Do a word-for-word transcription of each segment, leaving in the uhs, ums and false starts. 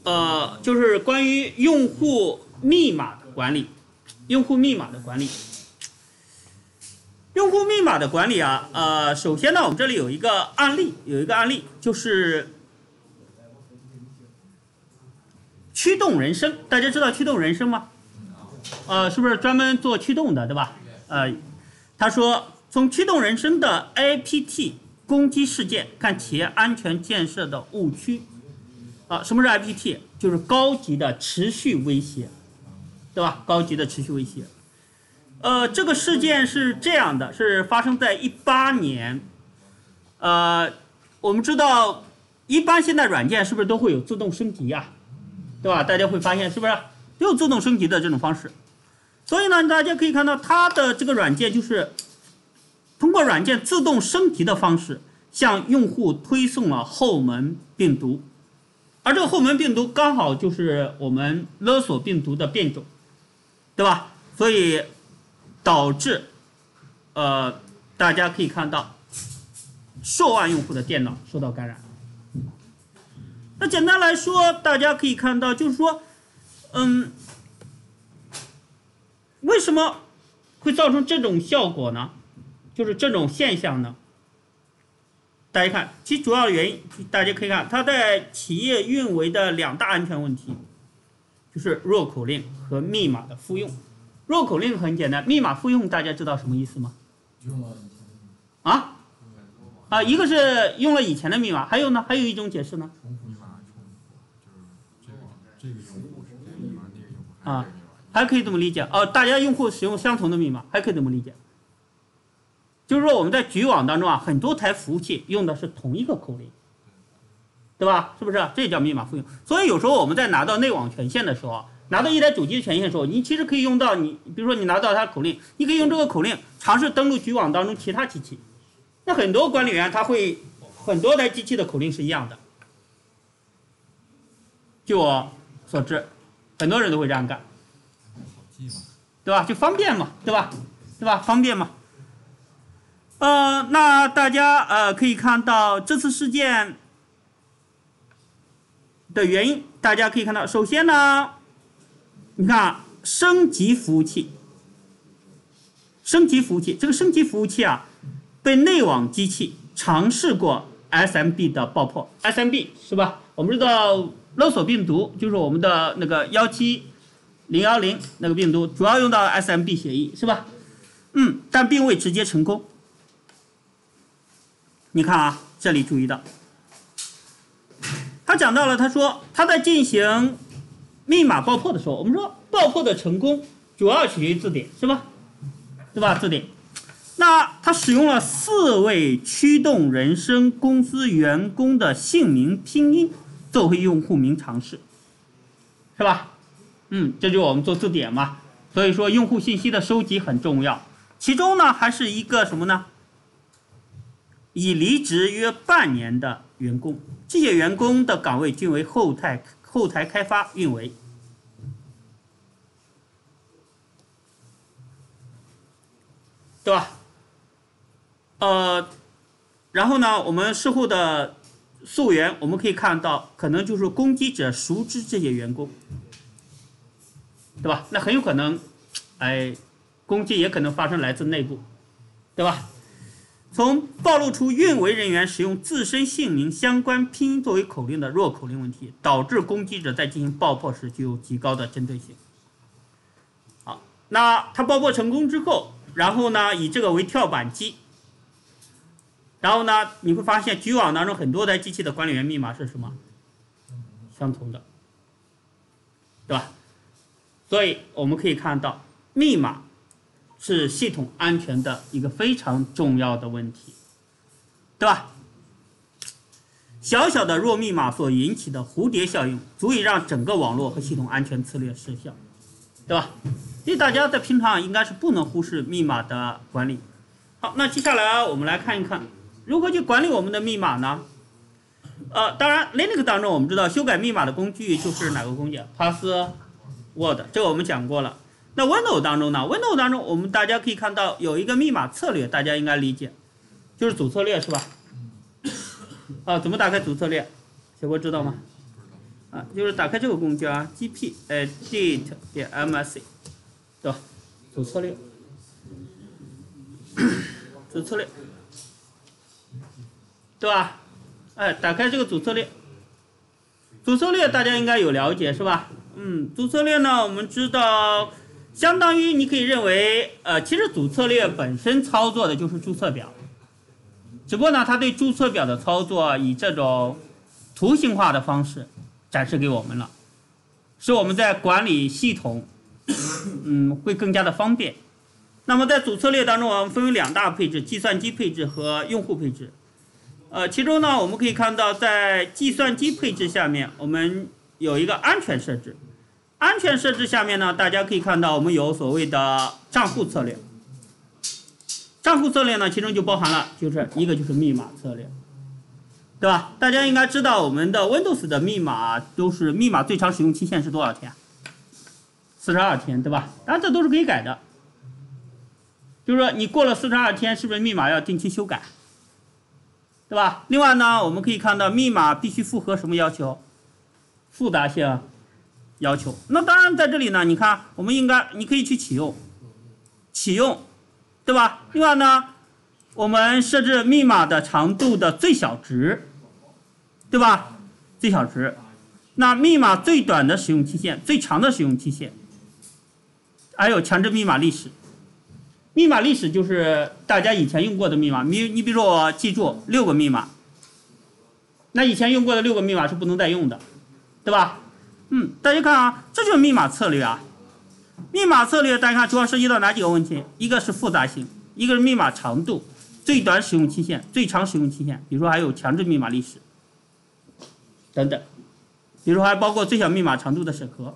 呃，就是关于用户密码的管理，用户密码的管理。用户密码的管理啊，呃，首先呢，我们这里有一个案例，有一个案例就是驱动人声。大家知道驱动人声吗？呃，是不是专门做驱动的，对吧？呃，他说，从驱动人声的 A P T 攻击事件看企业安全建设的误区。啊，什么是 A P T？ 就是高级的持续威胁，对吧？高级的持续威胁。呃，这个事件是这样的，是发生在一八年。呃，我们知道，一般现在软件是不是都会有自动升级呀、啊？对吧？大家会发现是不是都有自动升级的这种方式？所以呢，大家可以看到它的这个软件就是通过软件自动升级的方式，向用户推送了后门病毒，而这个后门病毒刚好就是我们勒索病毒的变种，对吧？所以导致，呃，大家可以看到，数万用户的电脑受到感染。那简单来说，大家可以看到，就是说，嗯，为什么会造成这种效果呢？就是这种现象呢？大家看，其主要的原因，大家可以看，它在企业运维的两大安全问题，就是弱口令和密码的复用。弱口令很简单，密码复用大家知道什么意思吗？啊？啊，一个是用了以前的密码，还有呢？还有一种解释呢？啊，还可以这么理解哦，大家用户使用相同的密码，还可以这么理解。就是说我们在局网当中啊，很多台服务器用的是同一个口令，对吧？是不是？这叫密码复用。所以有时候我们在拿到内网权限的时候，拿到一台主机的权限的时候，你其实可以用到你，比如说你拿到它口令，你可以用这个口令尝试登录局网当中其他机器。那很多管理员他会很多台机器的口令是一样的。据我所知，很多人都会这样干，对吧？就方便嘛，对吧？对吧？方便嘛。呃，那大家呃可以看到这次事件的原因，大家可以看到，首先呢，你看啊，升级服务器，升级服务器，这个升级服务器啊，被内网机器尝试过 S M B 的爆破 ，S M B 是吧？我们知道勒索病毒就是我们的那个幺七零幺零那个病毒，主要用到 S M B 协议是吧？嗯，但并未直接成功。你看啊，这里注意到，他讲到了，他说他在进行密码爆破的时候，我们说爆破的成功主要取决于字典，是吧？对吧？字典。那他使用了四位驱动人声公司员工的姓名拼音作为用户名尝试，是吧？嗯，这就是我们做字典嘛。所以说用户信息的收集很重要。其中呢，还是一个什么呢？已离职约半年的员工，这些员工的岗位均为后台后台开发运维。对吧？呃，然后呢，我们事后的溯源，我们可以看到，可能就是攻击者熟知这些员工，对吧？那很有可能，哎，攻击也可能发生来自内部，对吧？从暴露出运维人员使用自身姓名相关拼音作为口令的弱口令问题，导致攻击者在进行爆破时具有极高的针对性。好，那他爆破成功之后，然后呢，以这个为跳板机，然后呢，你会发现局网当中很多台机器的管理员密码是什么？相同的，对吧？所以我们可以看到，密码是系统安全的一个非常重要的问题，对吧？小小的弱密码所引起的蝴蝶效应，足以让整个网络和系统安全策略失效，对吧？所以大家在平常应该是不能忽视密码的管理。好，那接下来我们来看一看如何去管理我们的密码呢？呃，当然 Linux 当中我们知道修改密码的工具就是哪个工具 ？Password， 这个我们讲过了。那 Windows 当中呢 ？Windows 当中我们大家可以看到有一个密码策略，大家应该理解，就是主策略是吧？啊，怎么打开主策略？小郭知道吗？ 啊，就是打开这个工具啊 ，gp edit 点 msc， 对吧？主策略，主策略，对吧？哎，打开这个主策略，主策略大家应该有了解是吧？嗯，主策略呢，我们知道，相当于你可以认为，呃，其实主策略本身操作的就是注册表，只不过呢，它对注册表的操作以这种图形化的方式展示给我们了，使我们在管理系统，嗯，会更加的方便。那么在主策略当中，我们分为两大配置：计算机配置和用户配置。呃，其中呢，我们可以看到，在计算机配置下面，我们有一个安全设置。安全设置下面呢，大家可以看到，我们有所谓的账户策略。账户策略呢，其中就包含了，就是一个就是密码策略，对吧？大家应该知道，我们的 Windows 的密码都是密码最长使用期限是多少天？四十二天，对吧？当然这都是可以改的。就是说，你过了四十二天，是不是密码要定期修改？对吧？另外呢，我们可以看到密码必须符合什么要求？复杂性要求。那当然在这里呢，你看，我们应该你可以去启用，启用，对吧？另外呢，我们设置密码的长度的最小值，对吧？最小值。那密码最短的使用期限、最长的使用期限，还有强制密码历史。密码历史就是大家以前用过的密码，你你比如说我记住六个密码，那以前用过的六个密码是不能再用的，对吧？嗯，大家看啊，这就是密码策略啊。密码策略大家看主要涉及到哪几个问题？一个是复杂性，一个是密码长度，最短使用期限、最长使用期限，比如说还有强制密码历史等等，比如说还包括最小密码长度的审核。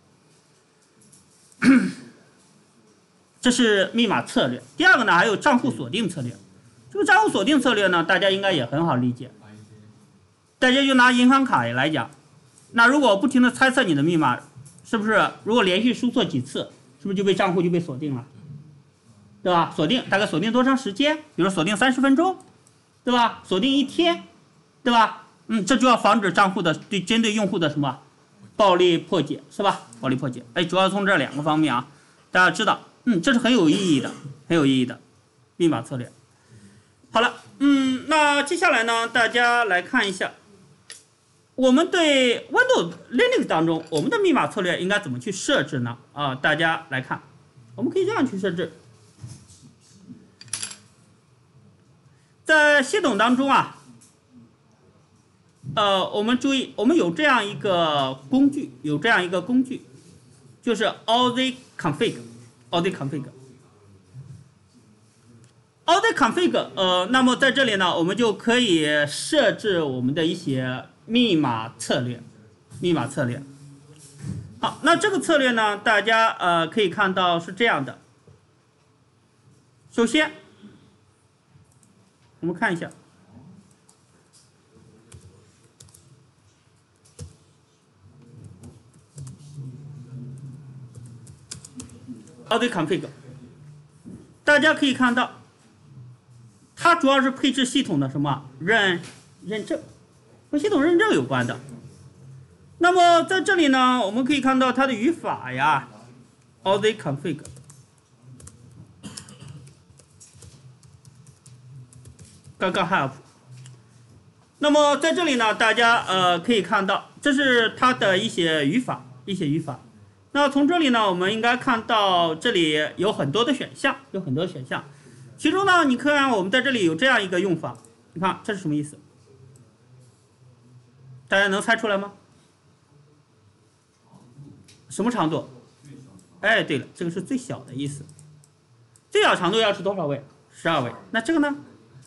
这是密码策略。第二个呢，还有账户锁定策略。这个账户锁定策略呢，大家应该也很好理解。大家就拿银行卡来讲，那如果我不停的猜测你的密码，是不是如果连续输错几次，是不是就被账户就被锁定了，对吧？锁定大概锁定多长时间？比如锁定三十分钟，对吧？锁定一天，对吧？嗯，这就要防止账户的对针对用户的什么暴力破解，是吧？暴力破解，哎，主要从这两个方面啊，大家知道。嗯，这是很有意义的，很有意义的密码策略。好了，嗯，那接下来呢，大家来看一下，我们对 Windows Linux 当中我们的密码策略应该怎么去设置呢？啊，大家来看，我们可以这样去设置，在系统当中啊，呃，我们注意，我们有这样一个工具，有这样一个工具，就是 auditconfig。auditconfig，auditconfig，呃，那么在这里呢，我们就可以设置我们的一些密码策略，密码策略。好，那这个策略呢，大家呃可以看到是这样的。首先，我们看一下。auditconfig， 大家可以看到，它主要是配置系统的什么认认证，和系统认证有关的。那么在这里呢，我们可以看到它的语法呀 ，auditconfig， 刚刚 help。那么在这里呢，大家呃可以看到，这是它的一些语法，一些语法。那从这里呢，我们应该看到这里有很多的选项，有很多选项。其中呢，你看我们在这里有这样一个用法，你看这是什么意思？大家能猜出来吗？什么长度？哎，对了，这个是最小的意思。最小长度要是多少位？十二位。那这个呢？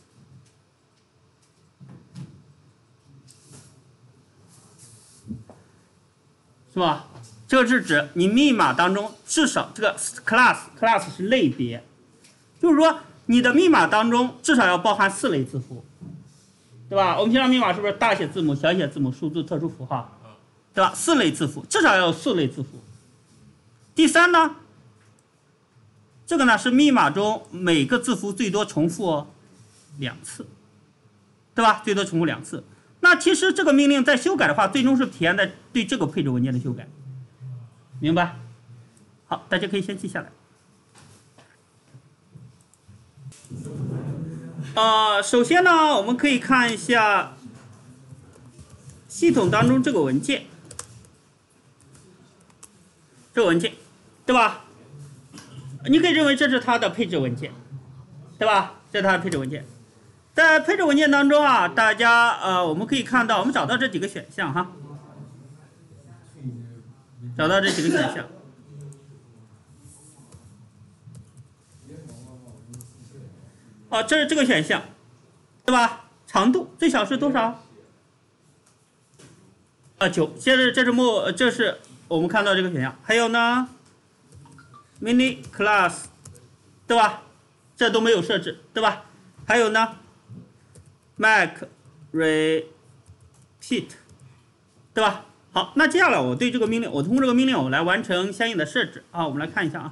是吧？这个是指你密码当中至少这个 class class 是类别，就是说你的密码当中至少要包含四类字符，对吧？我们平常密码是不是大写字母、小写字母、数字、特殊符号，对吧？四类字符至少要有四类字符。第三呢，这个呢是密码中每个字符最多重复两次，对吧？最多重复两次。 那其实这个命令在修改的话，最终是体现在对这个配置文件的修改，明白？好，大家可以先记下来。呃，首先呢，我们可以看一下系统当中这个文件，这个文件，对吧？你可以认为这是它的配置文件，对吧？这是它的配置文件。在配置文件当中啊，大家呃，我们可以看到，我们找到这几个选项哈，找到这几个选项。哦，这是这个选项，对吧？长度最小是多少？啊，九。现在这是末，这是我们看到这个选项。还有呢 ，mini class， 对吧？这都没有设置，对吧？还有呢 ，make repeat， 对吧？好，那接下来我对这个命令，我通过这个命令我来完成相应的设置啊。我们来看一下啊。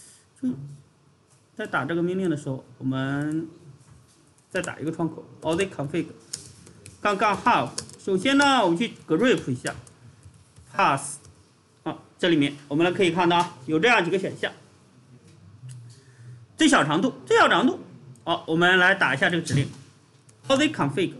在打这个命令的时候，我们再打一个窗口 audit config 杠杠 have。首先呢，我们去 grep 一下 pass 啊，这里面我们来可以看到啊，有这样几个选项。最小长度，最小长度，好，我们来打一下这个指令 audit config。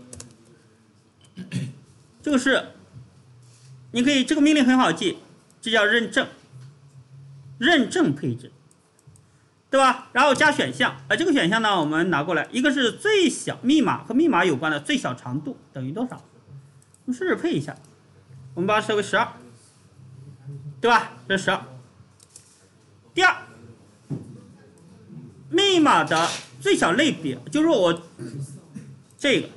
这个是，你可以这个命令很好记，这叫认证，认证配置。对吧？然后加选项，呃，这个选项呢，我们拿过来，一个是最小密码和密码有关的最小长度等于多少？我们试试配一下，我们把它设为十二，对吧？这是十二。第二，密码的最小类别，就是说我这个，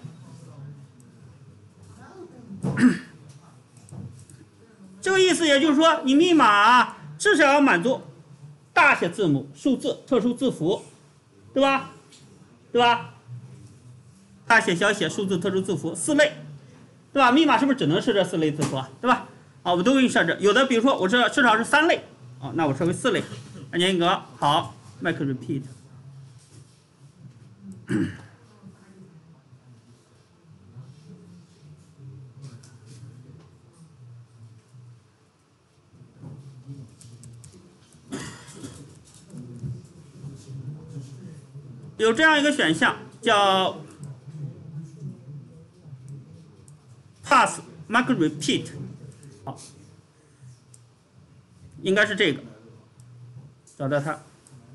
这个意思也就是说，你密码至少要满足大写字母、数字、特殊字符，对吧？对吧？大写、小写、数字、特殊字符四类，对吧？密码是不是只能是这四类字符啊？对吧？啊，我们都给你设置。有的比如说我这至少是三类，啊，那我设为四类，按键一格，好 ，make repeat。有这样一个选项叫 pass mark repeat， 好，应该是这个，找到它。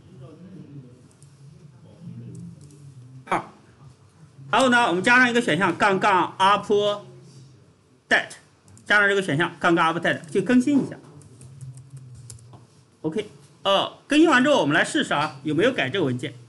二，然后呢，我们加上一个选项杠杠 update， 加上这个选项杠杠 update 去更新一下。OK， 呃，更新完之后，我们来试试啊，有没有改这个文件。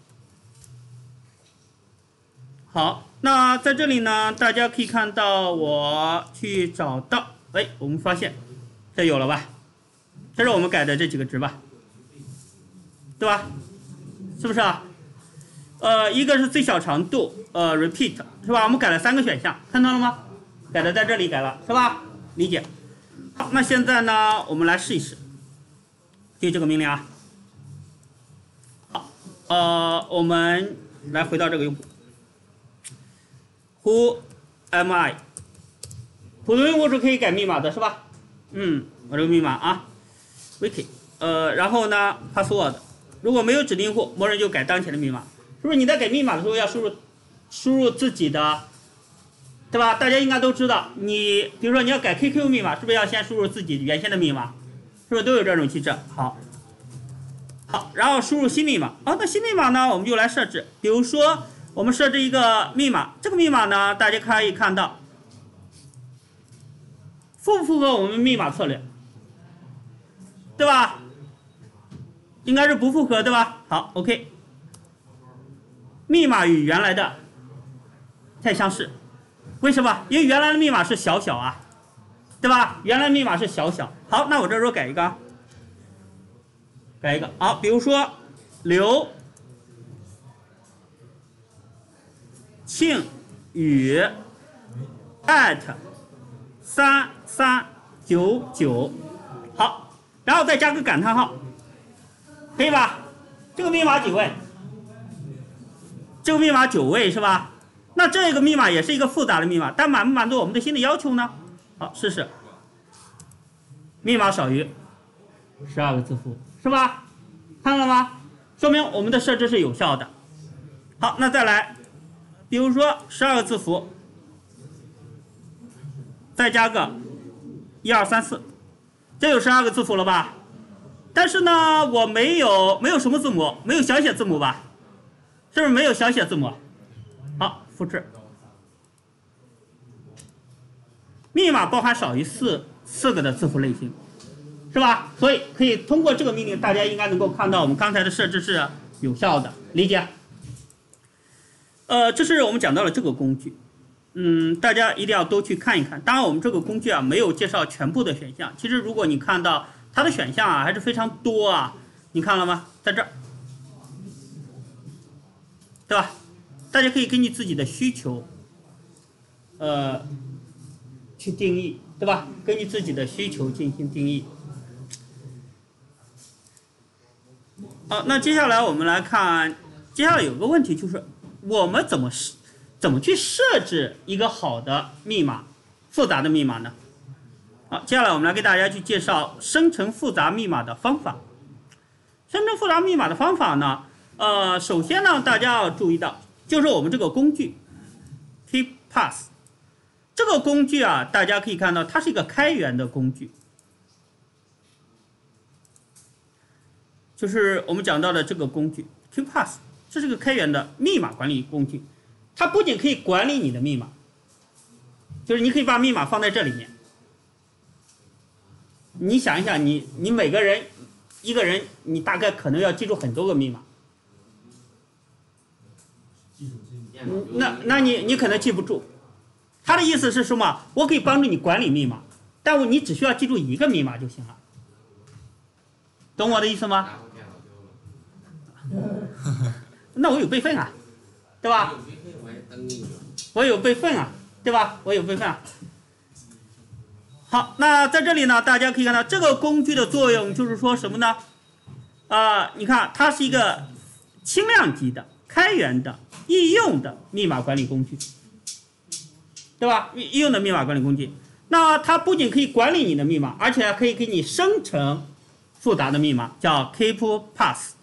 好，那在这里呢，大家可以看到我去找到，哎，我们发现这有了吧？这是我们改的这几个值吧？对吧？是不是啊？呃，一个是最小长度，呃 ，repeat 是吧？我们改了三个选项，看到了吗？改的在这里改了，是吧？理解。好，那现在呢，我们来试一试，对这个命令啊。好，呃，我们来回到这个用户。Who am I？ 普通用户是可以改密码的，是吧？嗯，我这个密码啊 ，wiki， 呃，然后呢 ，password， 如果没有指定用户，默认就改当前的密码。是不是你在改密码的时候要输入输入自己的，对吧？大家应该都知道，你比如说你要改 Q Q 密码，是不是要先输入自己原先的密码？是不是都有这种机制？好，好，然后输入新密码。好，那新密码呢，我们就来设置，比如说。我们设置一个密码，这个密码呢，大家可以看到符不符合我们密码策略，对吧？应该是不符合，对吧？好 ，OK。密码与原来的太相似，为什么？因为原来的密码是小小啊，对吧？原来密码是小小。好，那我这时候改一个，改一个。好，比如说刘。庆宇 at 三三九九，好，然后再加个感叹号，可以吧？这个密码几位？这个密码九位是吧？ 那这个密码也是一个复杂的密码，但满不满足我们的新的要求呢？好，试试。密码少于十二个字符，是吧？看到了吗？说明我们的设置是有效的。好，那再来，比如说十二个字符，再加个一二三四，这有十二个字符了吧？但是呢，我没有没有什么字母，没有小写字母吧？是不是没有小写字母？好，复制。密码包含少于四四个的字符类型，是吧？所以可以通过这个命令，大家应该能够看到我们刚才的设置是有效的，理解？呃，这是我们讲到了这个工具，嗯，大家一定要都去看一看。当然，我们这个工具啊没有介绍全部的选项。其实如果你看到它的选项啊还是非常多啊，你看了吗？在这儿，对吧？大家可以根据自己的需求，呃，去定义，对吧？根据自己的需求进行定义。好，那接下来我们来看，接下来有个问题就是，我们怎么怎么去设置一个好的密码，复杂的密码呢？好，接下来我们来给大家去介绍生成复杂密码的方法。生成复杂密码的方法呢，呃，首先呢，大家要注意到，就是我们这个工具 KeePass 这个工具啊，大家可以看到它是一个开源的工具，就是我们讲到的这个工具 KeePass， 这是个开源的密码管理工具。它不仅可以管理你的密码，就是你可以把密码放在这里面。你想一想，你你每个人一个人，你大概可能要记住很多个密码。那那你你可能记不住。他的意思是什么？我可以帮助你管理密码，但我你只需要记住一个密码就行了。懂我的意思吗？那我有备份啊，对吧？我有备份啊，对吧？我有备份啊。好，那在这里呢，大家可以看到这个工具的作用就是说什么呢？啊、呃，你看它是一个轻量级的、开源的、易用的密码管理工具，对吧？易用的密码管理工具。那它不仅可以管理你的密码，而且还可以给你生成复杂的密码，叫 KeePass。